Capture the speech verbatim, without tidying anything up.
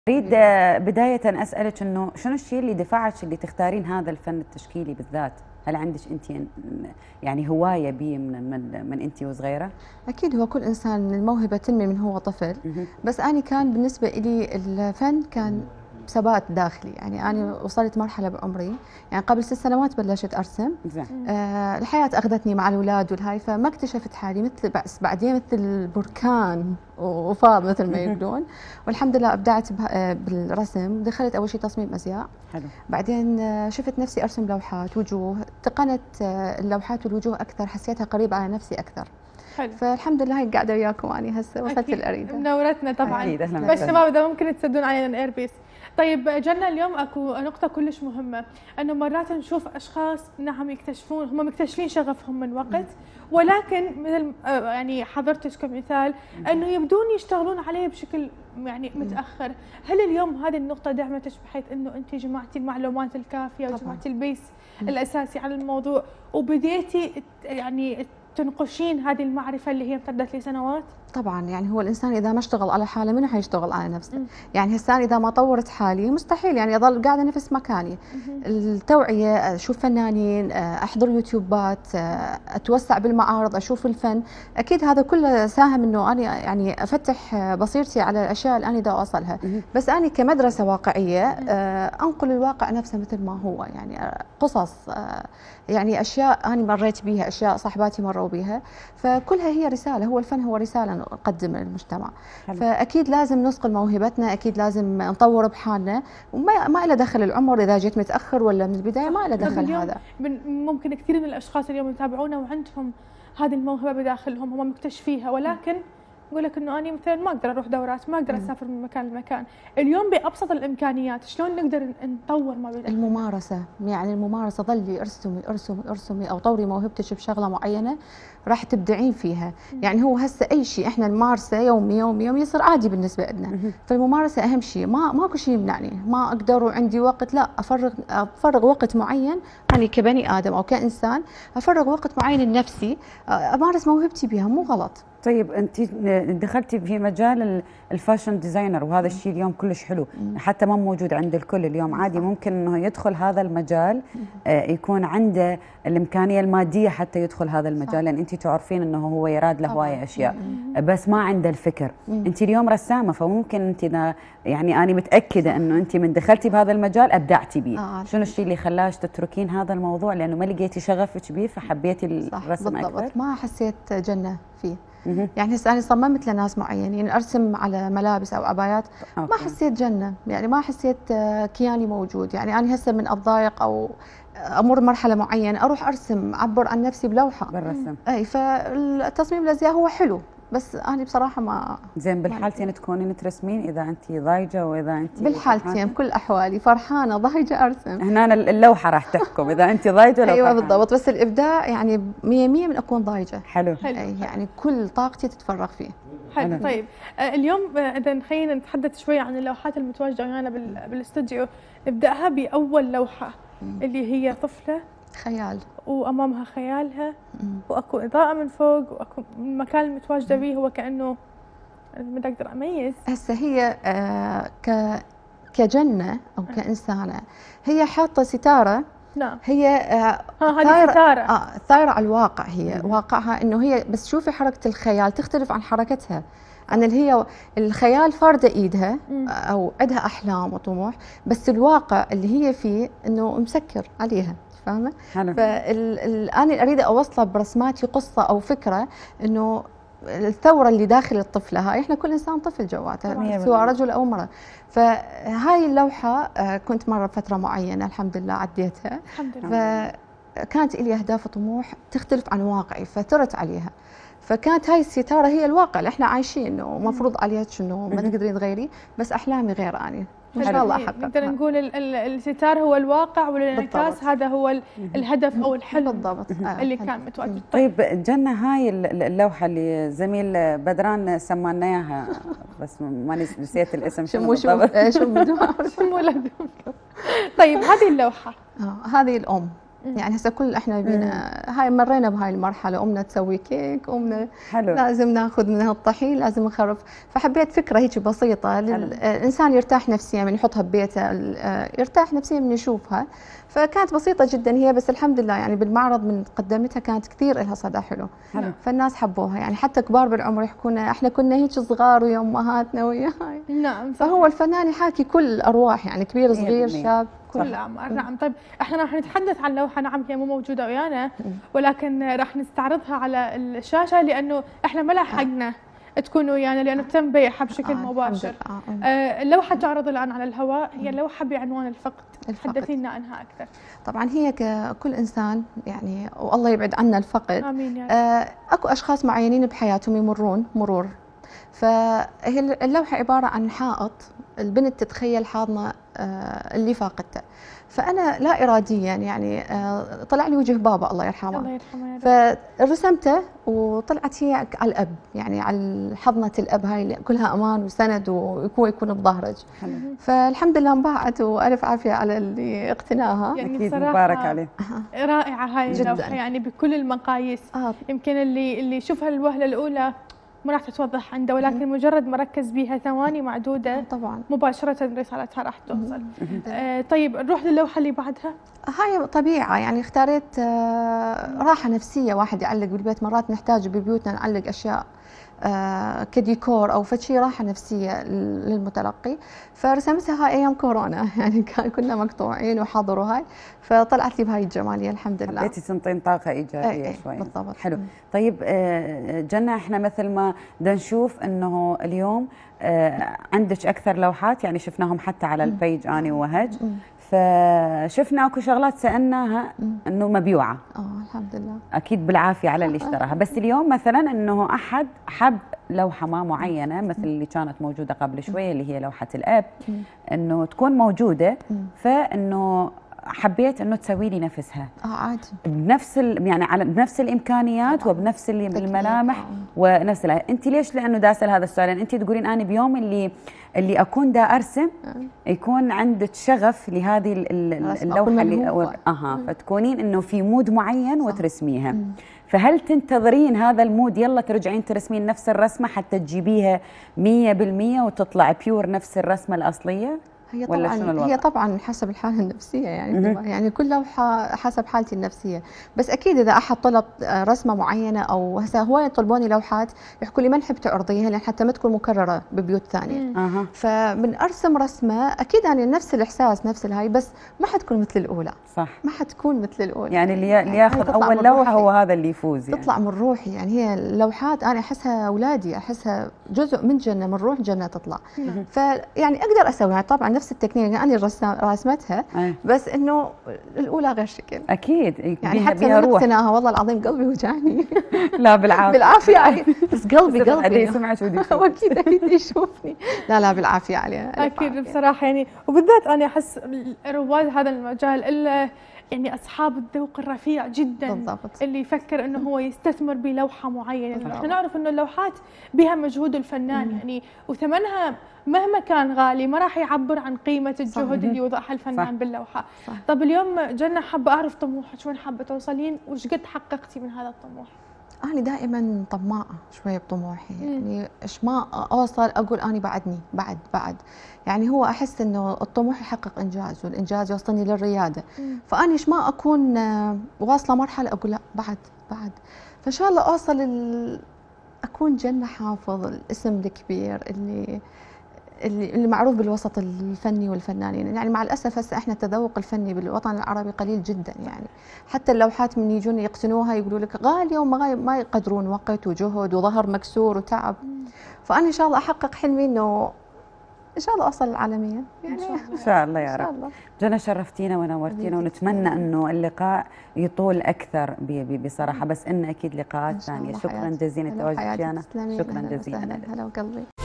أريد بداية أسألك إنه شنو الشيء اللي دفعك اللي تختارين هذا الفن التشكيلي بالذات؟ هل عندك أنت يعني هواية بيه من من من أنت وصغيرة؟ أكيد هو كل إنسان الموهبة تنمي من هو طفل، بس أنا كان بالنسبة لي الفن كان ثبات داخلي، يعني أنا وصلت مرحلة بعمري يعني قبل ست سنوات بلشت أرسم. آه الحياة أخذتني مع الأولاد والهاي، فما اكتشفت حالي مثل بس بعدين مثل البركان وفاض مثل ما يقولون. والحمد لله أبدعت بالرسم، دخلت أول شيء تصميم أزياء. حلو. بعدين شفت نفسي أرسم لوحات وجوه، تقنت اللوحات والوجوه أكثر، حسيتها قريبة على نفسي أكثر. حلو. فالحمد لله هيك قاعده وياكم اني هسه وصلت الاريده. منورتنا طبعا. بس شباب اذا ممكن تسدون علينا الايربيس. طيب جنة، اليوم اكو نقطه كلش مهمه، انه مرات نشوف اشخاص نعم يكتشفون، هم مكتشفين شغفهم من وقت، ولكن مثل يعني حضرتك كمثال انه يبدون يشتغلون عليه بشكل يعني متاخر. هل اليوم هذه النقطه دعمتك بحيث انه انت جمعتي المعلومات الكافيه وجمعتي البيس الاساسي على الموضوع وبديتي يعني تنقشين هذه المعرفة اللي هي امتدت لسنوات؟ طبعا يعني هو الانسان اذا ما اشتغل على حاله منو حيشتغل على نفسه؟ م. يعني هسه اذا ما طورت حالي مستحيل يعني اضل قاعده نفس مكاني. م. التوعيه، اشوف فنانين، احضر يوتيوبات، اتوسع بالمعارض، اشوف الفن، اكيد هذا كله ساهم انه انا يعني افتح بصيرتي على الاشياء اللي انا دا اوصلها. م. بس انا كمدرسه واقعيه انقل الواقع نفسه مثل ما هو، يعني قصص، يعني اشياء انا مريت بيها، اشياء صاحباتي مروا بيها، فكلها هي رساله، هو الفن هو رساله نقدم للمجتمع. حلو. فاكيد لازم نصقل موهبتنا، اكيد لازم نطور بحالنا، وما ما له دخل العمر اذا جيت متاخر ولا من البدايه، ما له دخل هذا. ممكن كثير من الاشخاص اليوم يتابعونا وعندهم هذه الموهبه بداخلهم، هم مكتشفيها، ولكن يقول لك انه انا مثلا ما اقدر اروح دورات، ما اقدر اسافر من مكان لمكان. اليوم بابسط الامكانيات شلون نقدر نطور ما بين الممارسه؟ يعني الممارسه، ضلي ارسمي ارسمي ارسمي او طوري موهبتك بشغله معينه راح تبدعين فيها. مم. يعني هو هسه اي شيء احنا نمارسه يومي يومي يومي يصير عادي بالنسبه لنا. فالممارسه اهم شيء، ما ماكو شيء يمنعني، ما اقدر وعندي وقت، لا افرغ افرغ وقت معين، يعني كبني ادم او كانسان افرغ وقت معين لنفسي امارس موهبتي بها، مو غلط. طيب انت دخلتي في مجال الفاشن ديزاينر، وهذا الشيء اليوم كلش حلو، حتى ما موجود عند الكل اليوم، عادي ممكن انه يدخل هذا المجال، يكون عنده الامكانيه الماديه حتى يدخل هذا المجال، لان انت تعرفين انه هو يراد له هوايه اشياء بس ما عنده الفكر. انت اليوم رسامه، فممكن انت اذا يعني انا متاكده انه انت من دخلتي بهذا المجال ابدعتي به. آه شنو الشيء اللي خلاش تتركين هذا الموضوع؟ لانه ما لقيتي شغفك به فحبيتي الرسم اكثر؟ بالضبط، ما حسيت جنه فيه. يعني هسه انا صممت لناس معينين، ارسم على ملابس او عبايات، ما حسيت جنه، يعني ما حسيت كياني موجود. يعني انا هسه من اتضايق او امر مرحله معينه اروح ارسم، اعبر عن نفسي بلوحه بالرسم. اي، فالتصميم الازياء هو حلو، بس انا بصراحه ما زين. بالحالتين تكونين ترسمين اذا انت ضايجه واذا انت بالحالتين بكل احوالي فرحانه ضايجه ارسم. هنا اللوحه راح تحكم اذا انت ضايجه ولا ايوه فرحانة. بالضبط، بس الابداع يعني مية مية من اكون ضايجه. حلو. حلو. يعني كل طاقتي تتفرغ فيه. حلو. طيب اليوم اذا خلينا نتحدث شويه عن اللوحات المتواجده ويانا بالاستوديو، نبداها باول لوحه اللي هي طفله خيال، وامامها خيالها، مم. واكو اضاءه من فوق، واكو المكان المتواجده به هو كانه ما اقدر اميز. هسه هي آه ك كجنه او كانسانه، هي حاطه ستاره. نعم. هي آه ها هذه ستاره اه ثايره على الواقع، هي مم. واقعها انه هي بس شوفي حركه الخيال تختلف عن حركتها، عن اللي هي الخيال فارده ايدها او عندها احلام وطموح، بس الواقع اللي هي فيه انه مسكر عليها، فاهمه؟ فانا اريد اوصله برسماتي قصه او فكره انه الثوره اللي داخل الطفله هاي، احنا كل انسان طفل جواته سواء رجل او امراه. فهاي اللوحه كنت مره بفتره معينه الحمد لله عديتها، الحمد لله، فكانت لي اهداف وطموح تختلف عن واقعي فثرت عليها. فكانت هاي الستاره هي الواقع اللي احنا عايشينه، ومفروض عليك انه ما تقدرين تغيري، بس احلامي غير اني ان شاء الله احقق. نقدر نقول الستار هو الواقع والانعكاس هذا هو الهدف او الحلم بالضبط اللي كان متواجد. طيب جنة، هاي اللوحه اللي زميل بدران سمانا اياها بس ما نسيت الاسم شنو بالضبط. شمو شمو طيب هذه اللوحه اه هذه الام يعني هسه كل احنا بينا هاي مرينا بهاي المرحله، امنا تسوي كيك، امنا حلو. لازم ناخذ منها الطحين، لازم نخرف. فحبيت فكره هيك بسيطه الانسان يرتاح نفسيا من يحطها ببيته، يرتاح نفسيا من يشوفها. فكانت بسيطه جدا هي، بس الحمد لله يعني بالمعرض من قدمتها كانت كثير لها صدى حلو. حلو. فالناس حبوها، يعني حتى كبار بالعمر يحكون احنا كنا هيك صغار ويا امهاتنا ويا هاي. نعم. فهو الفنان يحاكي كل الارواح، يعني كبير صغير شاب كل الأعمار. نعم. طيب احنا راح نتحدث عن لوحة، نعم هي مو موجودة ويانا، ولكن راح نستعرضها على الشاشة لأنه احنا ما لحقنا تكون ويانا لأنه تم بيعها بشكل آه مباشر. آه اللوحة تعرض الآن على الهواء، هي اللوحة بعنوان الفقد. تحدثينا عنها أكثر. طبعا هي ككل إنسان يعني، والله يبعد عنا الفقد. آمين يا رب. آه أكو أشخاص معينين بحياتهم يمرون مرور، فهي اللوحة عبارة عن حائط البنت تتخيل حاضنة اللي فاقدته. فأنا لا إراديا يعني طلع لي وجه بابا الله يرحمه، الله يرحمه، فرسمته وطلعت هي على الأب، يعني على حضنة الأب هاي كلها أمان وسند ويكون يكون بظهرك. فالحمد لله انباعت وألف عافية على اللي اقتناها. يعني أكيد مبارك عليه. رائعة هاي اللوحة يعني بكل المقاييس. آه. يمكن اللي اللي يشوفها الوهلة الأولى ما راح تتوضح عنده، ولكن مجرد ما ركز بيها ثواني معدودة طبعا مباشرة رسالتها راح توصل. آه طيب نروح للوحة اللي بعدها. هاي طبيعة يعني اختاريت آه راحة نفسية، واحد يعلق بالبيت، مرات نحتاج ببيوتنا نعلق أشياء آه كديكور أو فشي راحة نفسية للمتلقي. فرسمتها هاي أيام كورونا يعني كنا مقطوعين وحضروا هاي، فطلعت لي بهاي الجمالية الحمد لله. حبيتي تنطين طاقة إيجابية ايه شوي. بالضبط. حلو. طيب جنة، احنا مثل ما بدنا نشوف انه اليوم عندك أكثر لوحات، يعني شفناهم حتى على البيج أنا ووهج، فشفنا اكو شغلات سالناها انه مبيوعه. اه الحمد لله. اكيد بالعافيه على اللي اشتراها، بس اليوم مثلا انه احد حب لوحه ما معينه مثل اللي كانت موجوده قبل شويه اللي هي لوحه الاب، انه تكون موجوده، فانه حبيت انه تسوي لي نفسها. اه عادي. بنفس يعني على بنفس الامكانيات وبنفس الملامح ونفس. انت ليش؟ لانه دا اسال هذا السؤال، يعني انت تقولين انا بيوم اللي اللي اكون دا ارسم يكون عندك شغف لهذه اللوحه اللي اها فتكونين انه في مود معين وترسميها. فهل تنتظرين هذا المود يلا ترجعين ترسمين نفس الرسمه حتى تجيبيها مية بالمية وتطلع بيور نفس الرسمه الاصليه؟ هي طبعا هي طبعا حسب الحاله النفسيه يعني يعني كل لوحه حسب حالتي النفسيه، بس اكيد اذا احد طلب رسمه معينه او هسه هو يطلبوني لوحات يحكوا لي ما نحب تعرضيها لان حتى ما تكون مكرره ببيوت ثانيه. أه. فمن ارسم رسمه اكيد يعني نفس الاحساس نفس الهاي، بس ما حتكون مثل الاولى. صح. ما حتكون مثل الاولى، يعني اللي يعني ياخذ اول لوحه هو هذا اللي يفوز يعني. تطلع من روحي، يعني هي اللوحات انا احسها اولادي، احسها جزء من جنه، من روح جنه تطلع. فيعني اقدر اسوي يعني طبعا نفس التكنيك انا الرسام رسمتها أيه. بس انه الاولى غير شكل اكيد يعني بيها حتى من اقتناها والله العظيم قلبي وجعني. لا بالعافيه بالعافيه يعني بس قلبي قلبي سمعت ودي اكيد اكيد يشوفني. لا لا بالعافيه عليها اكيد بصراحه يعني، وبالذات انا احس رواد هذا المجال الا يعني اصحاب الذوق الرفيع جدا بالضبط. اللي يفكر انه هو يستثمر بلوحه معينه. احنا نعرف انه اللوحات بها مجهود الفنان مم. يعني وثمنها مهما كان غالي ما راح يعبر عن قيمه الجهد صح. اللي يوضعها الفنان صح. باللوحه. صح. طب اليوم جنة حابه اعرف طموحك، وين حابه توصلين وش قد حققتي من هذا الطموح؟ أنا دائما طماعة شوية بطموحي، يعني إيش ما أوصل أقول أنا بعدني بعد بعد يعني هو أحس إنه الطموح يحقق إنجاز والإنجاز يوصلني للريادة. مم. فأنا إيش ما أكون واصلة مرحلة أقول لا بعد بعد، فإن شاء الله أوصل ال... أكون جنة حافظ، الاسم الكبير اللي اللي اللي معروف بالوسط الفني والفنانين. يعني مع الاسف هسه احنا التذوق الفني بالوطن العربي قليل جدا، يعني حتى اللوحات من يجون يقتنوها يقولوا لك غاليه وما ما يقدرون وقت وجهد وظهر مكسور وتعب. فانا ان شاء الله احقق حلمي انه ان شاء الله اوصل للعالميه يعني ان شاء الله يا رب. جنى شرفتينا ونورتينا، ونتمنى انه اللقاء يطول اكثر بصراحه، بس انه اكيد لقاءات ثانيه. شكرا جزيلا لتواجدك جانا، شكرا جزيلا. هلا وقلبي.